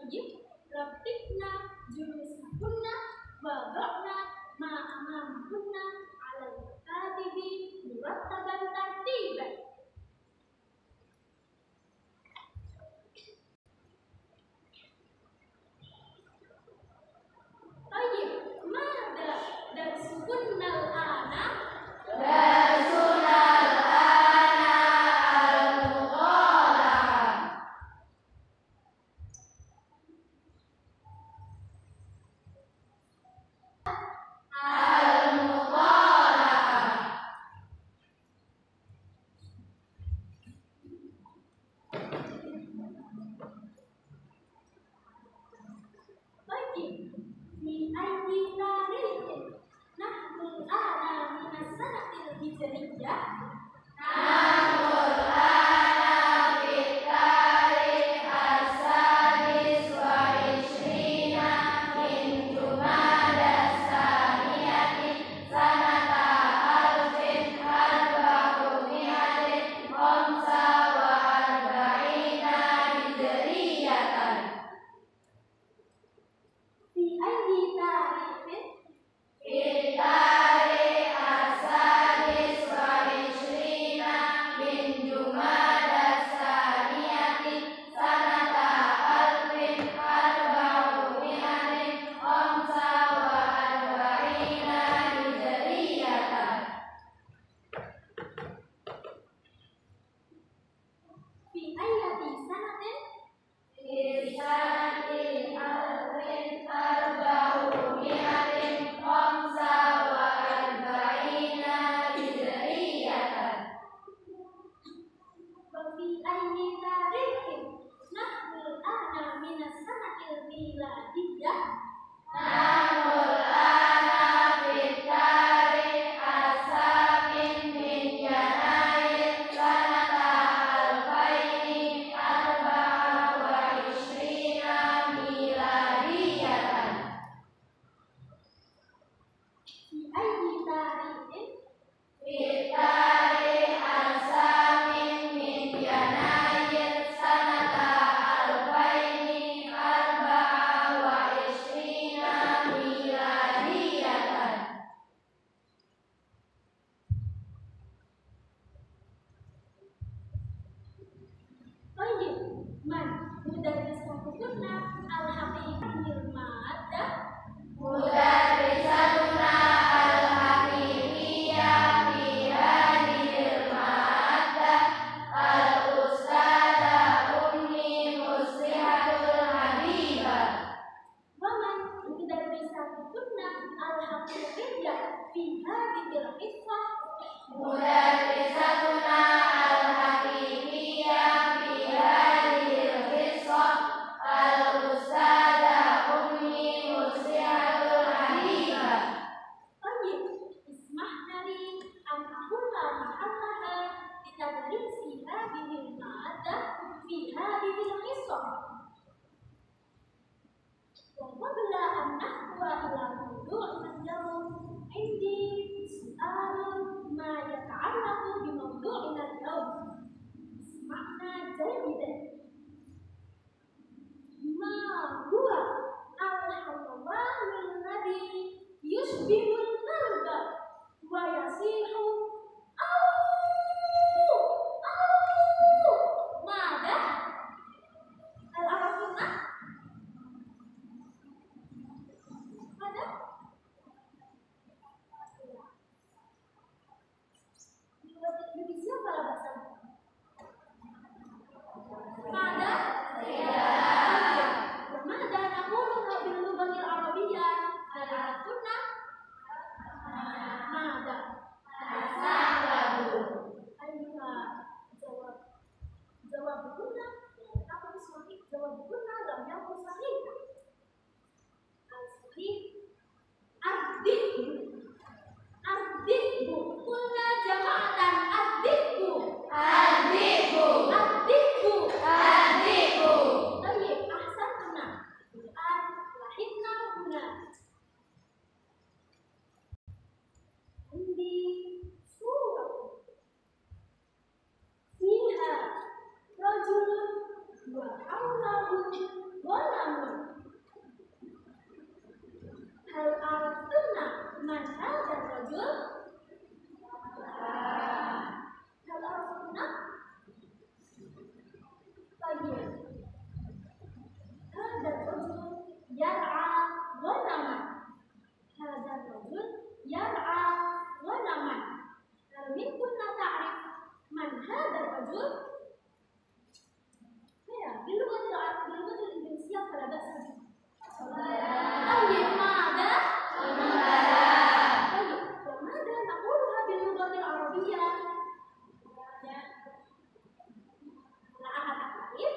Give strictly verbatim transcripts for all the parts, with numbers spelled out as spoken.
tayyib rabbikna jurusakunna wada'na ma'amamkunna alal katibi murattaban tartiban. Tayyib, mada darsukunnal ana? Darsunal ana al-muqalah. Al-muqalah. Tayyib, fi ayyi tarikhin nahnu al-ana min as-sanatil hijriyah? Nahmul ana fit tarikh as-sadis wa ishrina min Jumadas Tsaniyati sanata alfin arba'umi'atin khamsa wa arba'ina hijriyatan. Fi ayyi tarikhin Fi tarikh as-sadis wa ishrina min Jumadas Tsaniyati sanata alfin arba'umi'atin khamsa wa arba'ina hijriyatan. fi ayyati sanatin Fi sanatin alfin arba'umi'atin khamsa wa arba'ina hijriyatan. wa fi ayyi tarikhin nahnu al-ana min as-sanatil miladiyah? Nahmul ana fit tarikh as-samin min Yanair sanata alfaini arba'a wa ishrina miladiyatan. Fi ayyi tarikhin Fi tarikh as-samin min Yanair sanata alfaini arba'a wa ishrina miladiyatan. tayyib, man mudarrisatukunna al-haqiqatil maddah? Mudarrisatuna al-haqiqiyyah fi hadhil ma'adah al-ustadzah Ummi Muslihatul Habibah. wa man mudarrisatukunna al-haqiqiyyah fi hadhil qissah? Mudarrisatuna al-haqiqiyyah fi hadhil qissah al-ustadzah Ummi Muslihatul Habibah. Tayyib, ismahna li an aqula mahallaha bitadrisi hadhil ma'adah fi hadhil qissah. Wa qabla an nahwa ila mawdu'in al-yawm indi Man hadzal rajul? Hal arafna? Baik. Hadzal rajul yar'a ghanaman. Hadzal rajul yar'a ghanaman. Hal minkunna ta'rif man hadzal rajul? Ya, bilughatil Arab, bilughatil Indonesia fala ba'sa bihi. طيب ماذا؟ طيب وماذا نقولها باللغة العربية؟ لا أحد يعرف؟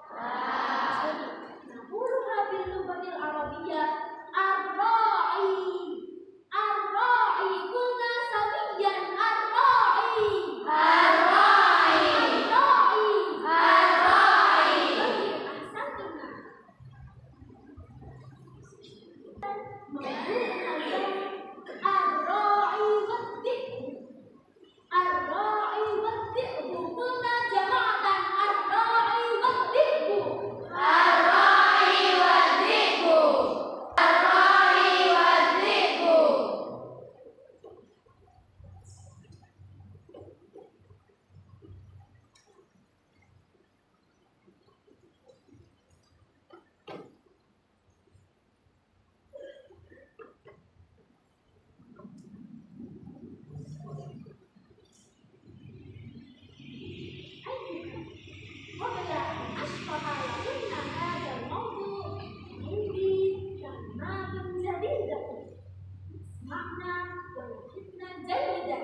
نقولها باللغة العربية الراعي. الراعي قلنا سويا الراعي. الراعي الراعي الراعي طيب أحسنتم. الراعي والذئب. الراعي والذئب قلنا جماعة الراعي والذئب. الراعي والذئب الراعي والذئب قبل أن أشرح لكن هذا الموضوع عندي كلمات جديدة. اسمعنا ولاحظنا جيدا.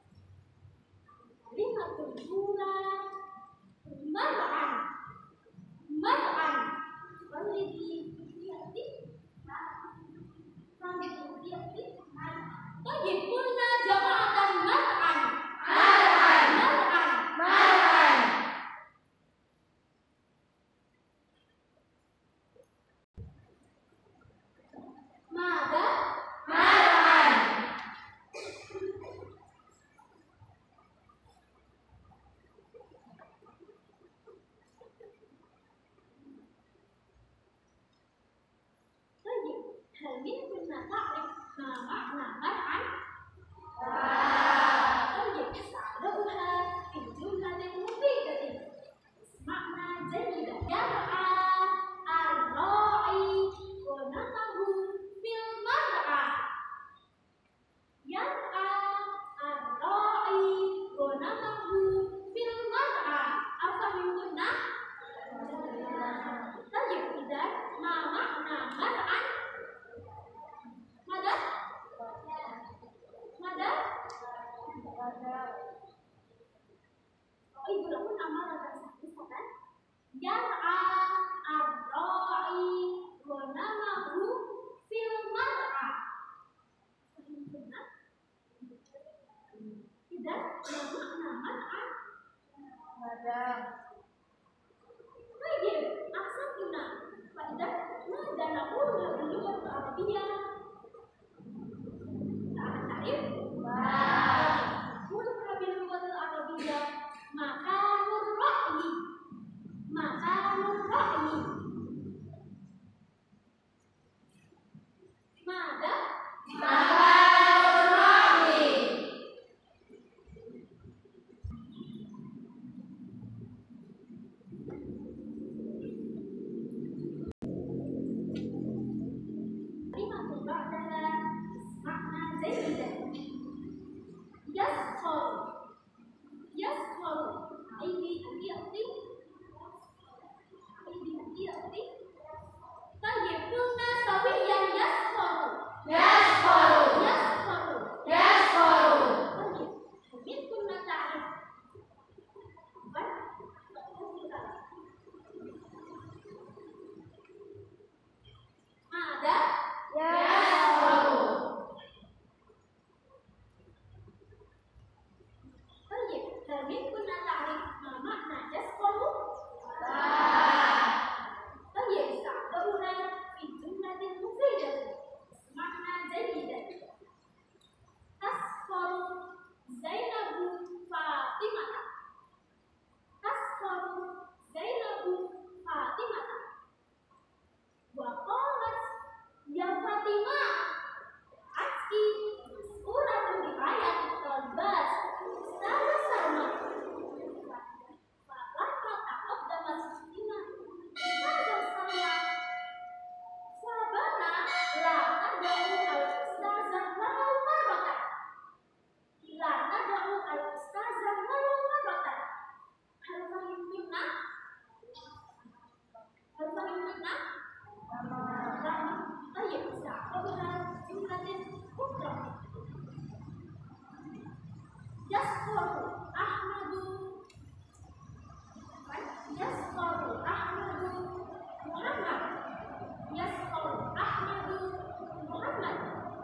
الكلمة الأولى مرعا. مرعا والذي يأتي والذي يأتي طيب قلنا جماعة مرعا. مرعا مرعا مرعا ماذا؟ مرعا طيب هل منكم تعرف ما معنى مرعا؟ طيب سأضعها في جملة مفيدة. اسمعنا جيدا. يرعى الراعي غنمه في المرعى. يرعى الراعي غنمه في المرعى. أفهمتنا؟ طيب إذا ما معنى مرعى؟ ماذا؟ nad'u al-ustazah walau marratan. La nad'u al-ustazah walau marratan. Hal fahimtunna? Hal fahimtunna? طيب سأعرضها جملة أخرى. يسقط أحمد يسقط أحمد محمد يسقط أحمد محمد.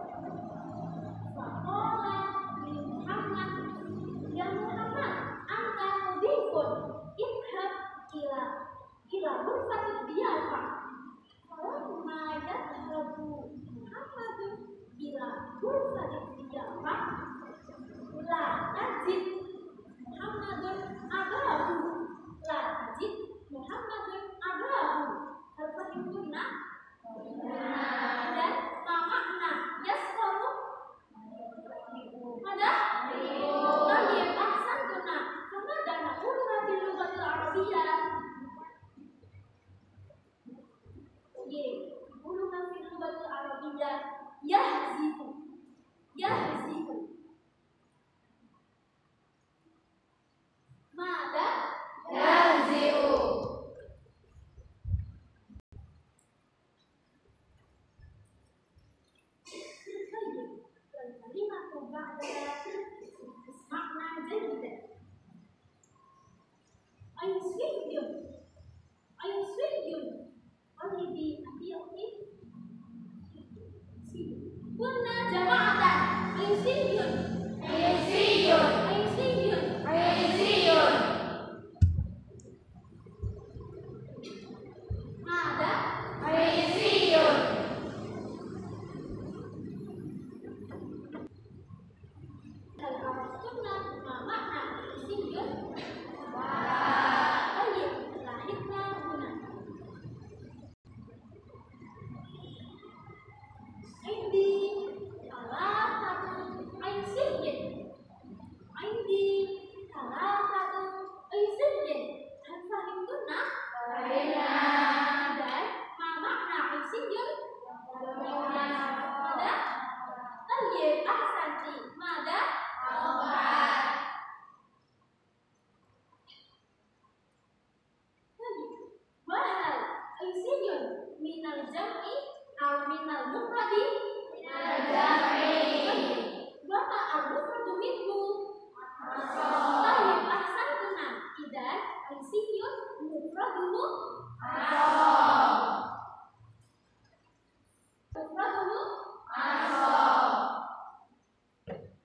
فقال لمحمد يا محمد أنت مضيف اذهب إلى إلى غرفة الضيافة. فلما يذهب محمد إلى غرفة الضيافة لا تجد محمد أباه لا تجد محمد أباه. هل فهمتنا؟ Dan ma makna yasqalu? Ada? Tayyib, ahsantuna. Famada naquluha bil lughatil arabiyyah? Tayyib, naquluha bil lughatil arabiyyah yahzifu. Yahzifu. Mada? Yahzi'u. الكلمة بعدها اسمعنا جيدا. أي صبي أي صبي والذي أبيض قلنا جماعة. أي صبي Aysiyun. أي صبي Aysiyun. ماذا؟ Aysiyun. هل عرفتنا ما معنى صبي؟ طيب لاحظنا هنا عندي ثلاثة أيسية. عندي ثلاثة أيسية. هل فهمتنا؟ Fahimna. Dan ma makna أيسية؟ ماذا؟ طيب أحسنتي. ماذا؟ Empat. طيب وهل أيسية من الجمع أو من المفرد؟ Minal jam'i. وما المفرد منه؟ Asal. طيب أحسنتنا. إذا أيسية مفرده Asal. مفرده Asal.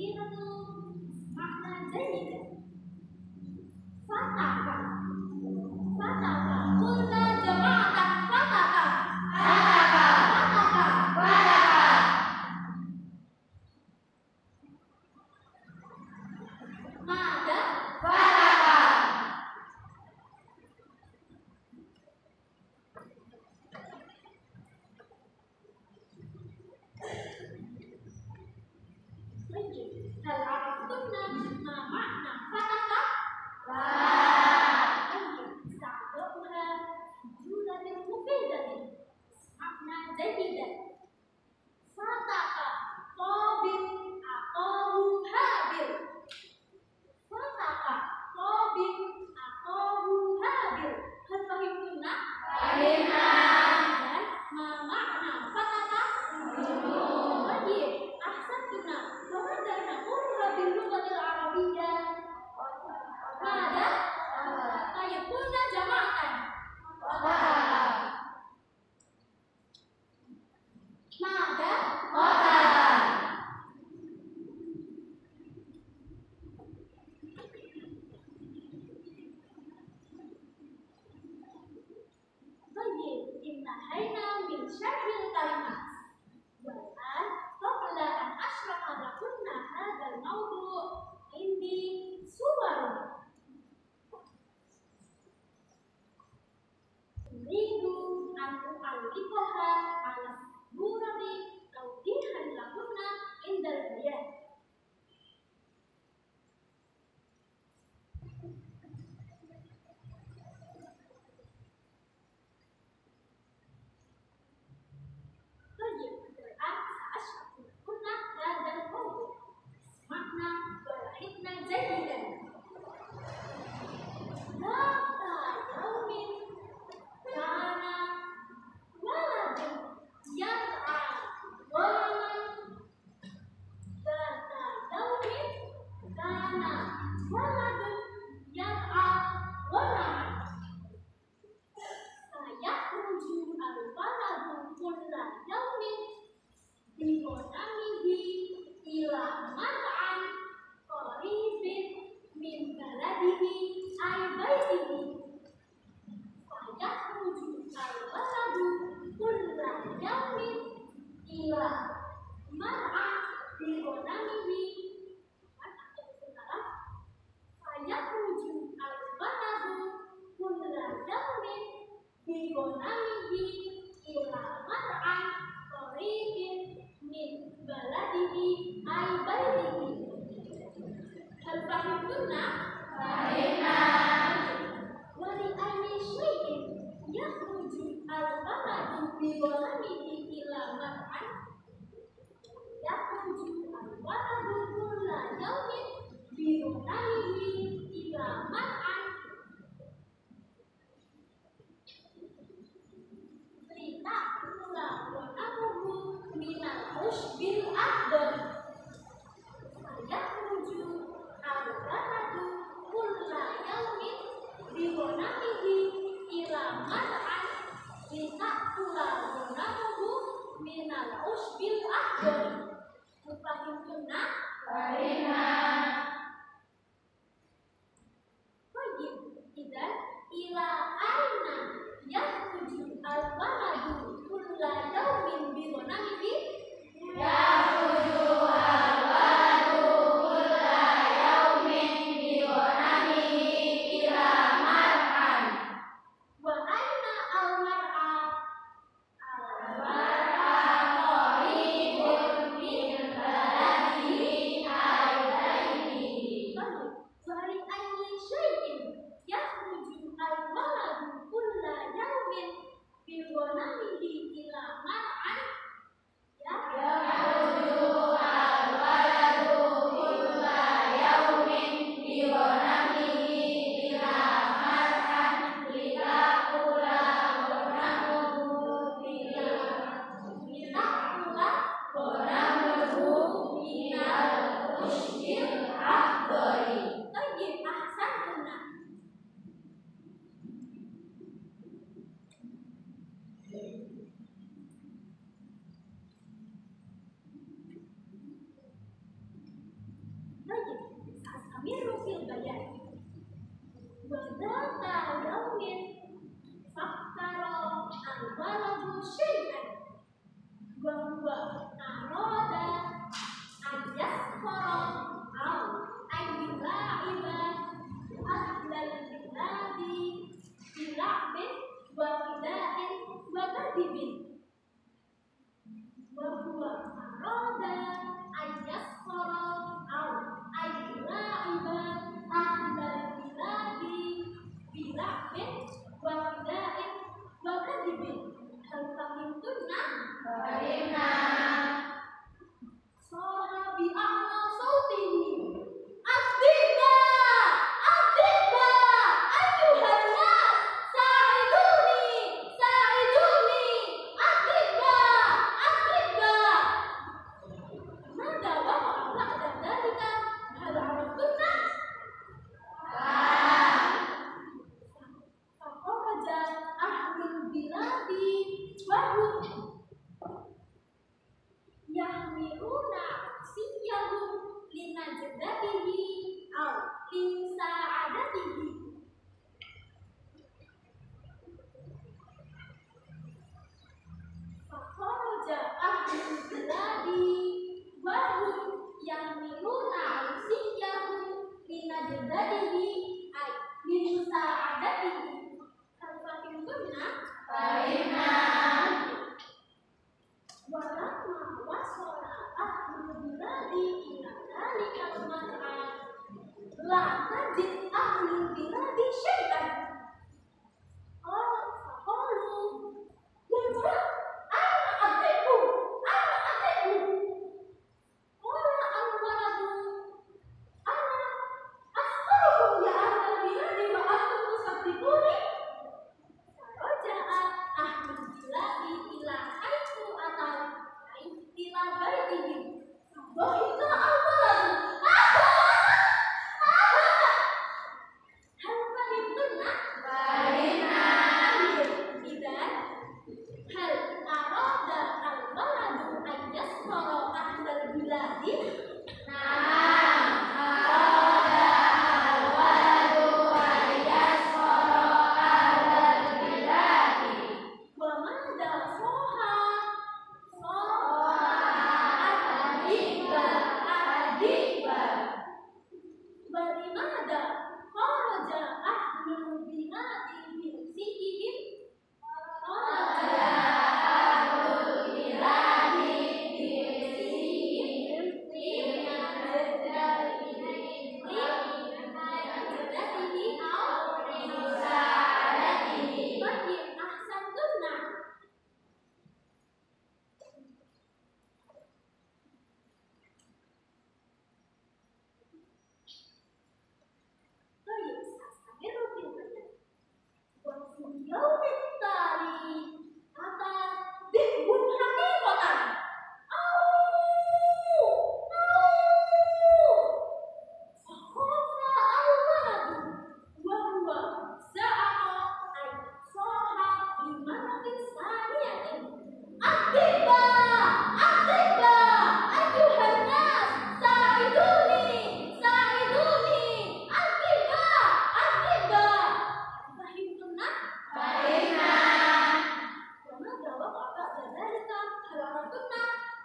al-kabiratu makna jadidah. Fataka, fataka, kulna jama'atan fataka, Fataka. fataka, Fataka. mada, Fataka. lanjut. Hal araftunna ma makna fataka? Lanjut. Sa'aduha jumlatin mufidatin makna jadidah. Fataka qabil aqahu habil. Fataka qabil aqahu habil. Hal fahimtunna? Fahimna. Dan ma makna fataka? Baik, ahsantuna. Wa madza naquluha bil lughatil arabiyyah? Mada? Tayyib, qulna jama'atan. Fataka. Mada? Fataka. Baik, intahayna min syarhil kalimat. Wal'an qabla an ashraha lakunna hadzal mawdu' indi suwarun. Uridu an u'alliqaha 'ala surati tawdihan lakunna indal bayan. Baik, Quran sa'ashraku lakunna hadzal mawdu' makna walahidna jadidan. Data yaumin kana waladun yar'a ghulaman. Data yaumin kana waladun yar'a ghulaman. Sayakhruju al-waladu kulla yaumin bi ghanamihi ila mar'an qaribin min baladihi ay baitihi. Sayakhruju al-waladu kulla yaumin ila mar'an bi ghanamihi. Sayakhruju al-waladu kulla yaumin bi ghanamihi ila mar'an qaribin min baladihi ay baitihi. Hal fahimtunna? Fahimna. Wa li ayyi syai'in yakhruju al-waladu bi ghanamihi ila mar'an? Yakhruju al-waladu kulla yaumin bi ghanamihi ila mar'an. Lita kula ghanamuhu minal ushbil akhdar. Sayakhruju al-waladu kulla yaumin bi ghanamihi ila mar'an. Lita kula ghanamuhu minal ushbil akhdar. Fahimtunna? Fahimna. Baik, idzan ila aina yakhruju al-waladu kulla yaumin bi ghanamihi? Yakhruju al-waladu kulla yaumin bi ghanamihi ila mar'an. Wa aina al-mar'a? Al-mar'a qaribun min baladihi ay yastamiru fil bayan. Wa dzata yaumin fakkara al-waladu syai'an wa huwa arada an yaskhara aw an yula'iba ahlal biladi bila'bin wa fida'in wa kadibin. Wa huwa arada an yaskhara aw an yula'iba ahlal biladi bila'bin wa fida'in wa kadibin. Hal fahimtunna? Fahimna. Sahabi a'la sautihi Adibba, adibba, ayyuhan nas, sa'iduni, sa'iduni, adibba, adibba. Mada waqa'a ba'da dhalika? Hal 'araftunna? Fakharaja ahlul biladi wa hum yahmiluna siyahum linajdatihi aw linsa'adatihi. Fakharaja ahlul biladi wa hum yahmiluna siyahum linajdatihi ay linsa'adatihi. Hal fahimtunna? Fahimna. Walamma wasala ahlul biladi ila dhalikal mar'a la tajid ahlul biladi syai'an. Qalu ya fulan, ana adikku, ana adikku. Qala al-waladu ana asfarukum ya ahlal biladi wa antum tusaddiquni. Faraja'a ahlul biladi ila haitsu atau ila baitihim. Wa idza al-waladu hal fahimtunna? Fahimna. Idan hal arada al-waladu an yaskhara ahlal biladi? Na'am. Arada al-waladu an yaskhara ahlal biladi. Wa madha soha Adibba, adibba. Barimada kharaja ahlul biladi min sihihim. Kharaja ahlul biladi bisihim linajdatihi aw lisa'adatihi. Fahim ahsantunna. Baik, sastamiru fil bayan. Wa fil yaumin tali ata dihbun haqiqatan. Au, au. Fakhofa al-waladu wa huwa za'ama ay saha limaratin saniyatin. Adibba, adibba, ayyuhan nas, sa'iduni, sa'iduni, adibba, adibba. Fahimtunna? Fahimna. Wa madha waqa'a ba'da dhalika? Hal 'araftunna?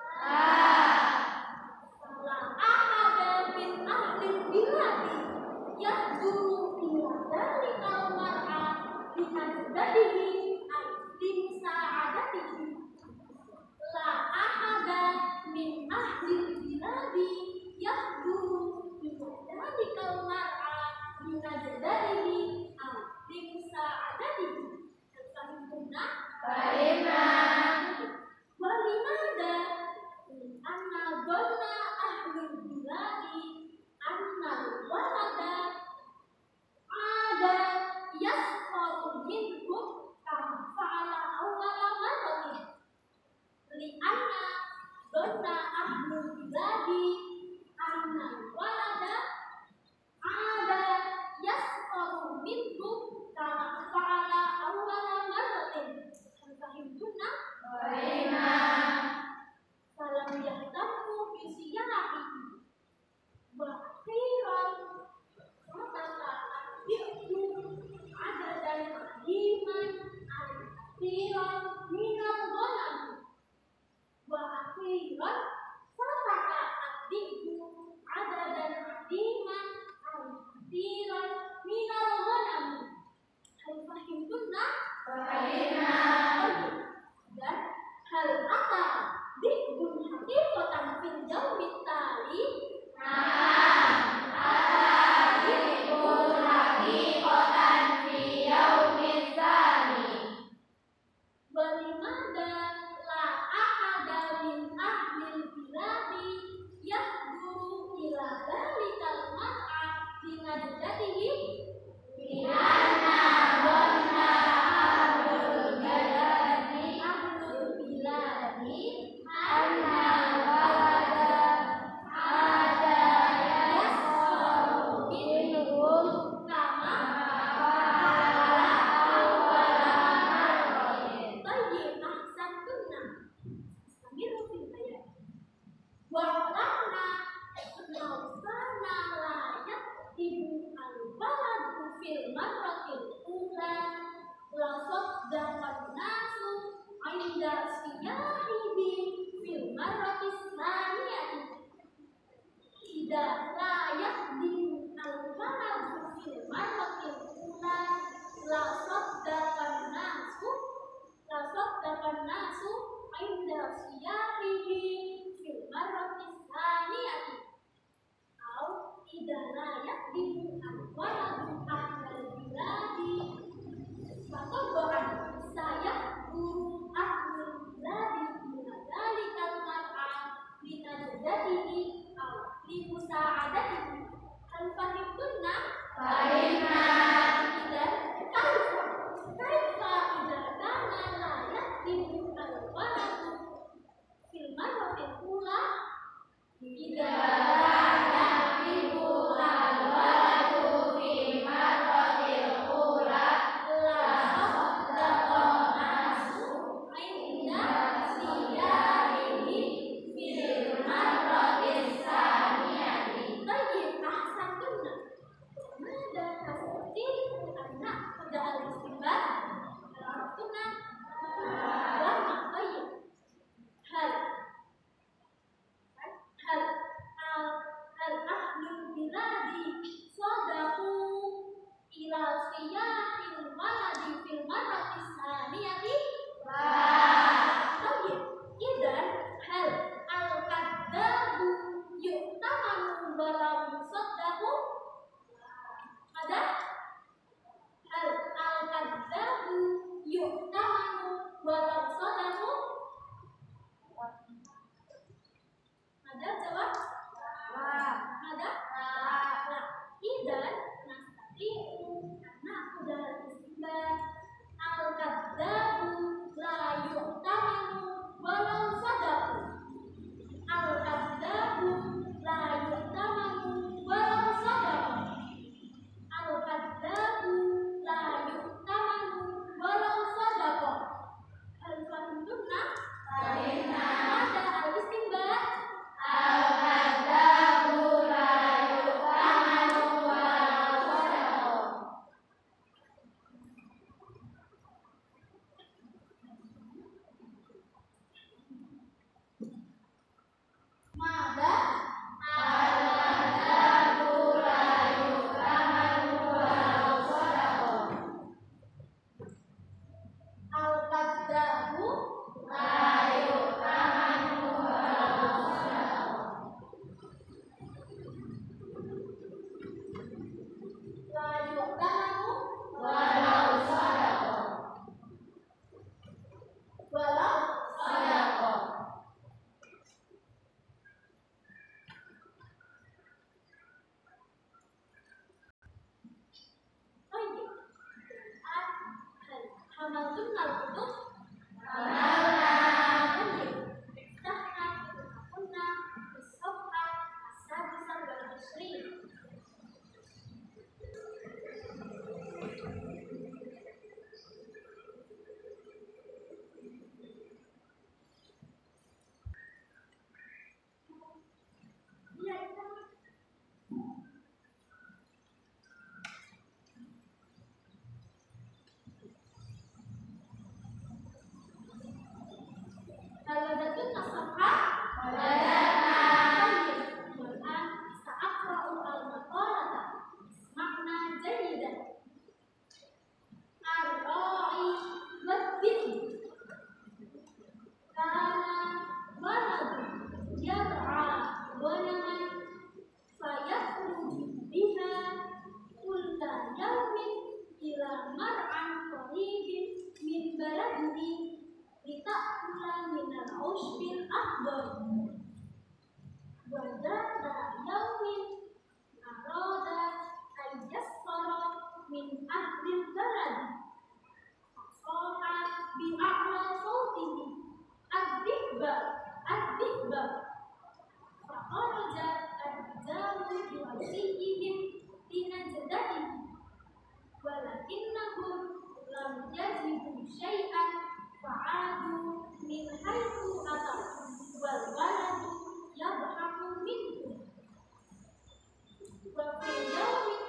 Fala ahada min ahlil biladi yahduru ila dhalikal mar'a linajdatihi ay linsa'adatihi. La ahada min ahlil biladi yahduru ila dhalikal mar'a linajdatihi ay linsa'adatihi. Hal fahimtunna? Fahimna. Walimada anna dhanna ahlul biladi anna walada ada yaskharu minhum yaqdimu al-waladu fil marratil ula la saddaqan nasu 'inda siyahihi fil marratis tsaniyati idza la yaqdimu al-waladu fil marratil ula la saddaqan nasu la saddaqan nasu 'inda siyahihi fil marratis tsaniyati au idza la yaqdimu al-waladu ahlal biladi fatabahan saya guru ahlul biladi min dzalikal mar'a min ajdadihi au li musa'adatihi hal fahimtunna Fahimna. idzan kaifa kaifa idza kana la yaqdimu al-waladu fil marratil ula idza wa fil yawmi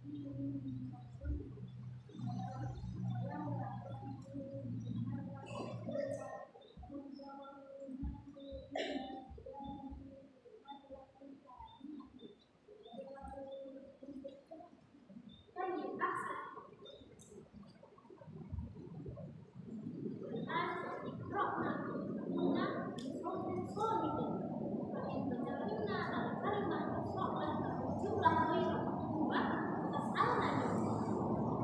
Jumlah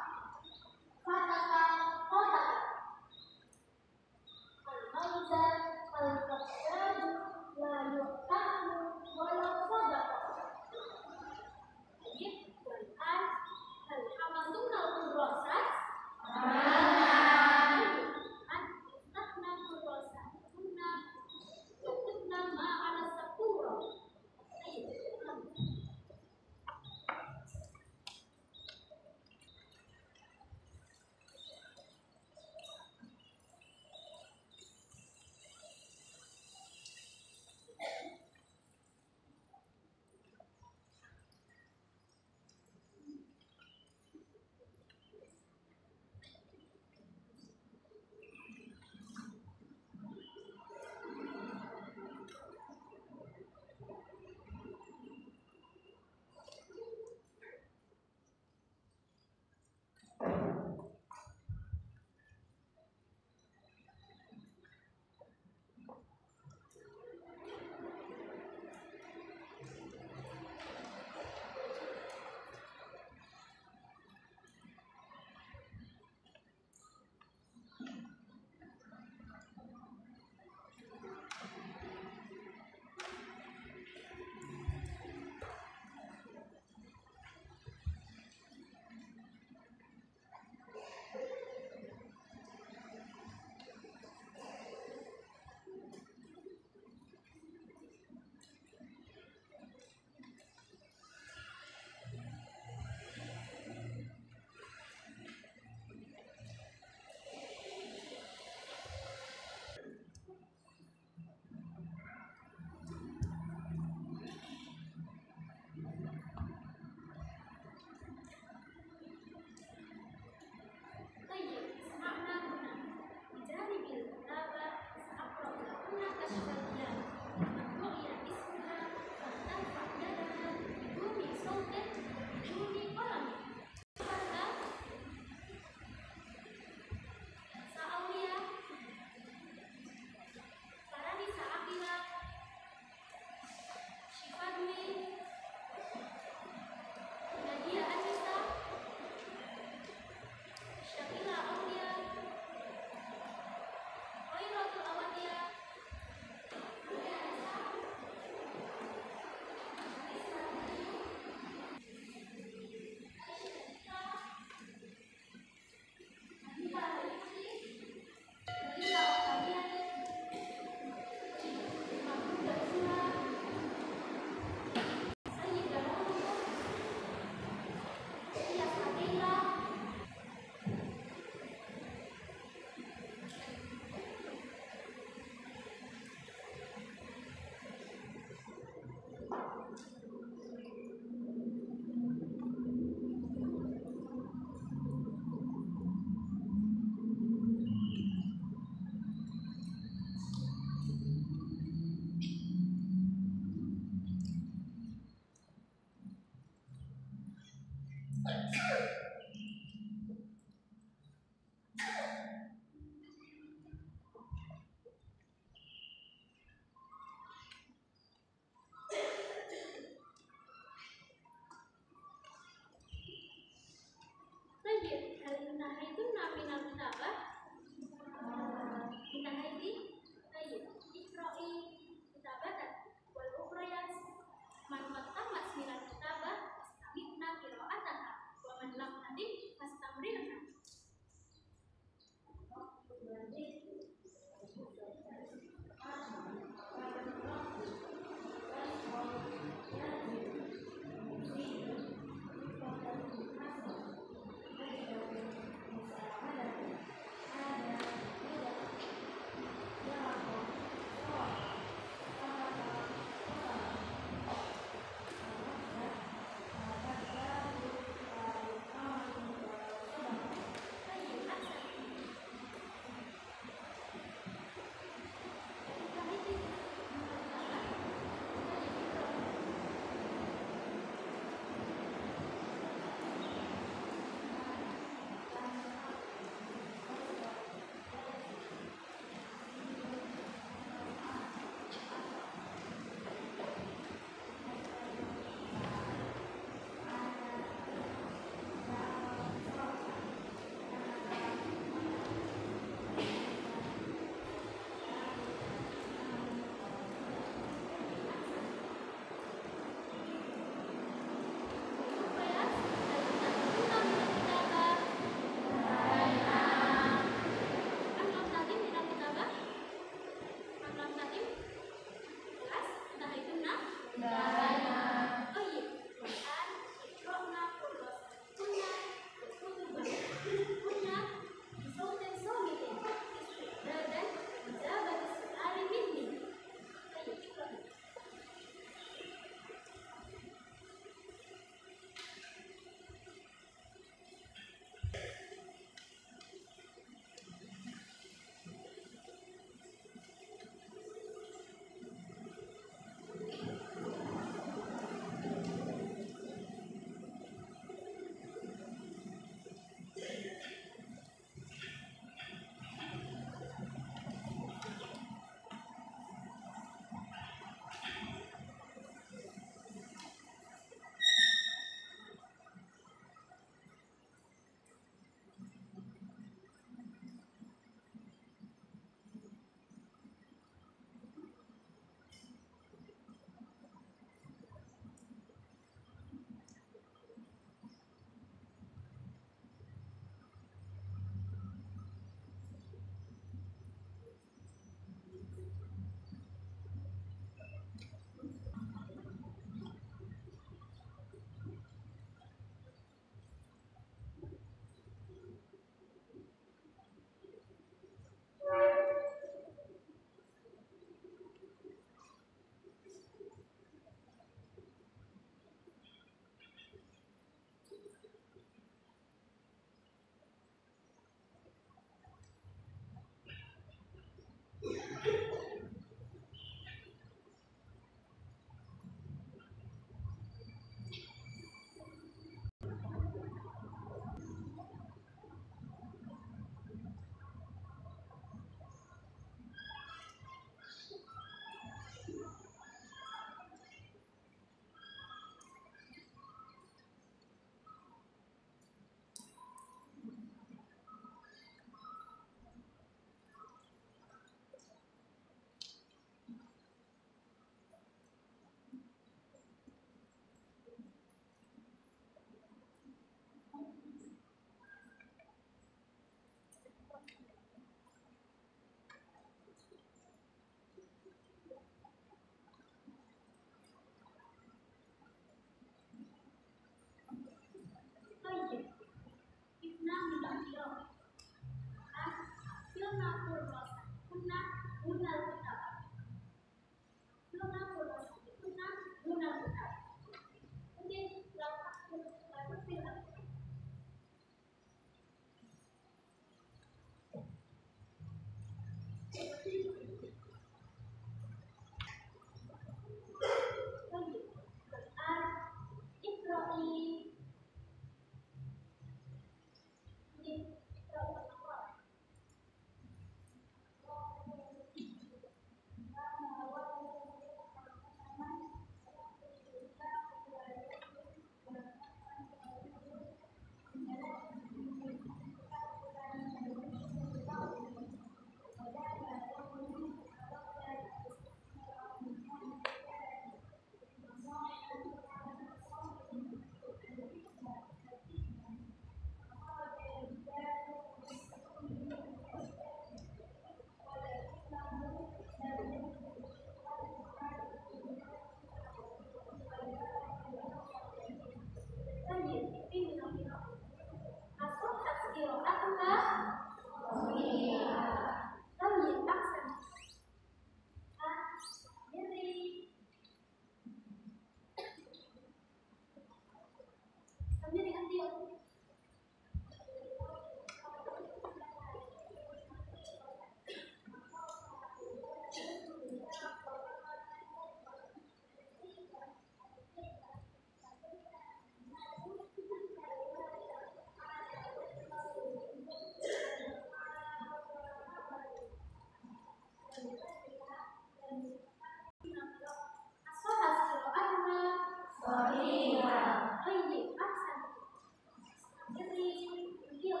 Asohas qira'atuna. Shahihah. Tayyib, ahsan. Jadi, dia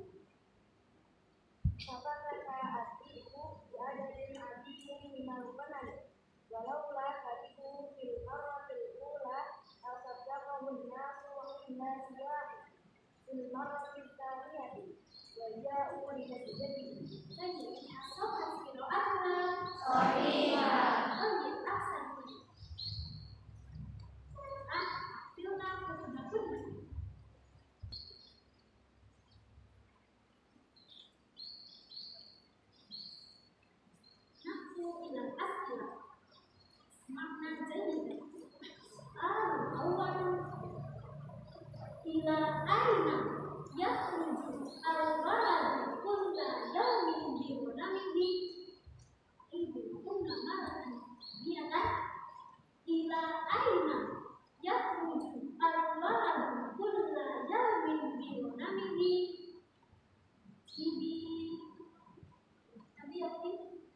Apa kata hatiku ada dari hatiku minal banan walaulah hatiku fil maratil ula al-sabdaqahun nasu wa inna siyahi fil maratil taniyati wa ja'u lidajjati. Tayyib, asohas qira'atuna. Shahihah. Tayyib, ahsan. Ah, filna kunna kunna. إلى الأسئلة معنى جيد. الأول إلى أين يخرج الولد كل يوم بغنمه؟ إذا كنا مرة ثانية إلى أين يخرج الولد كل يوم بغنمه؟ Bibi nanti oke.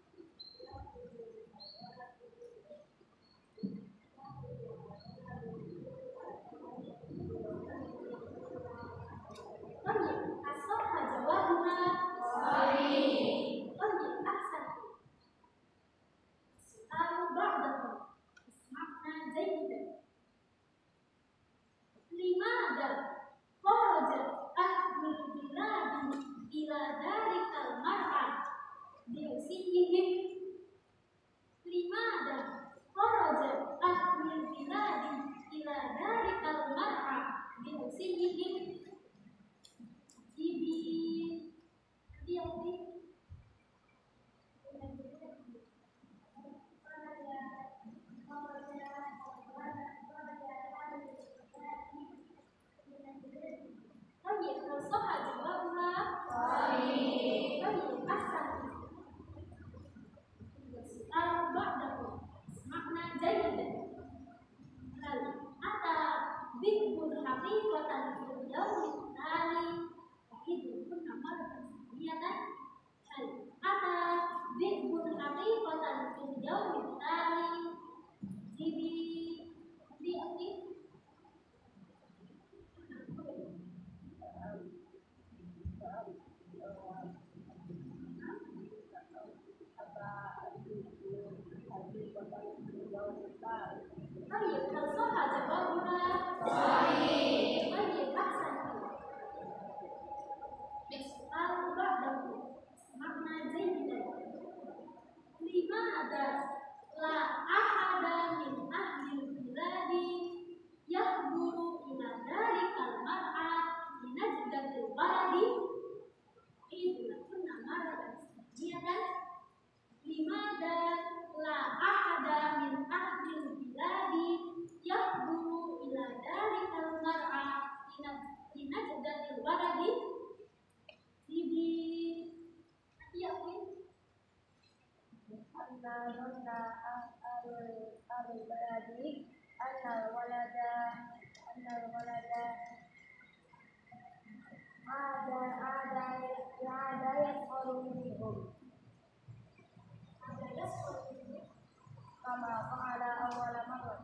Al-baladi annal walada annal walada ada ada ada yasqalu minhum kama fa'ala awwala marrah.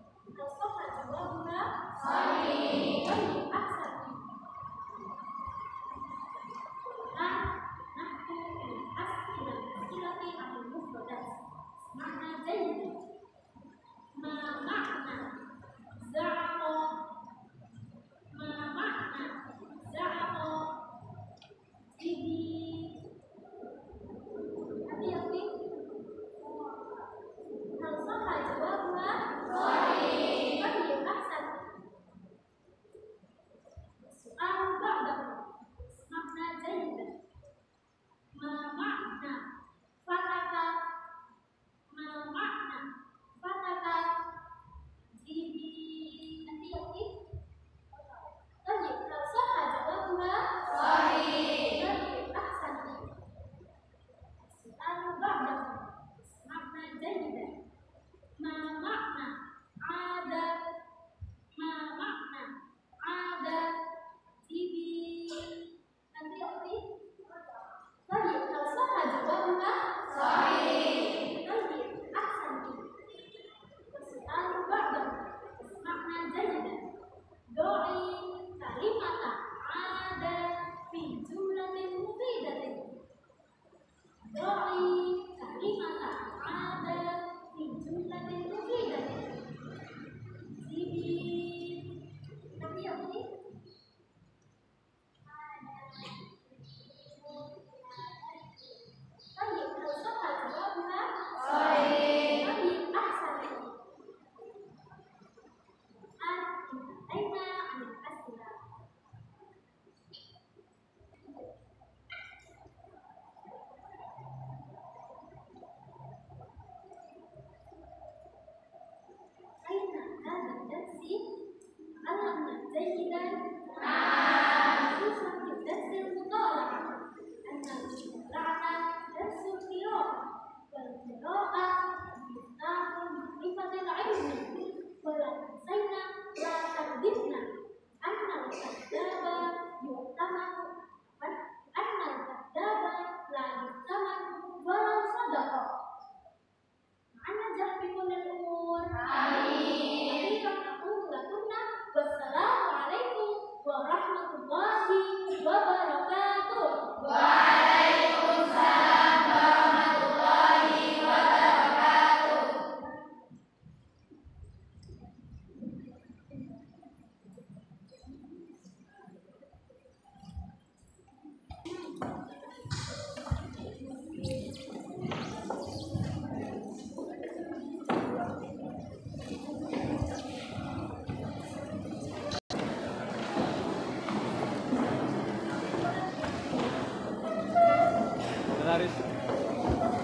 Terus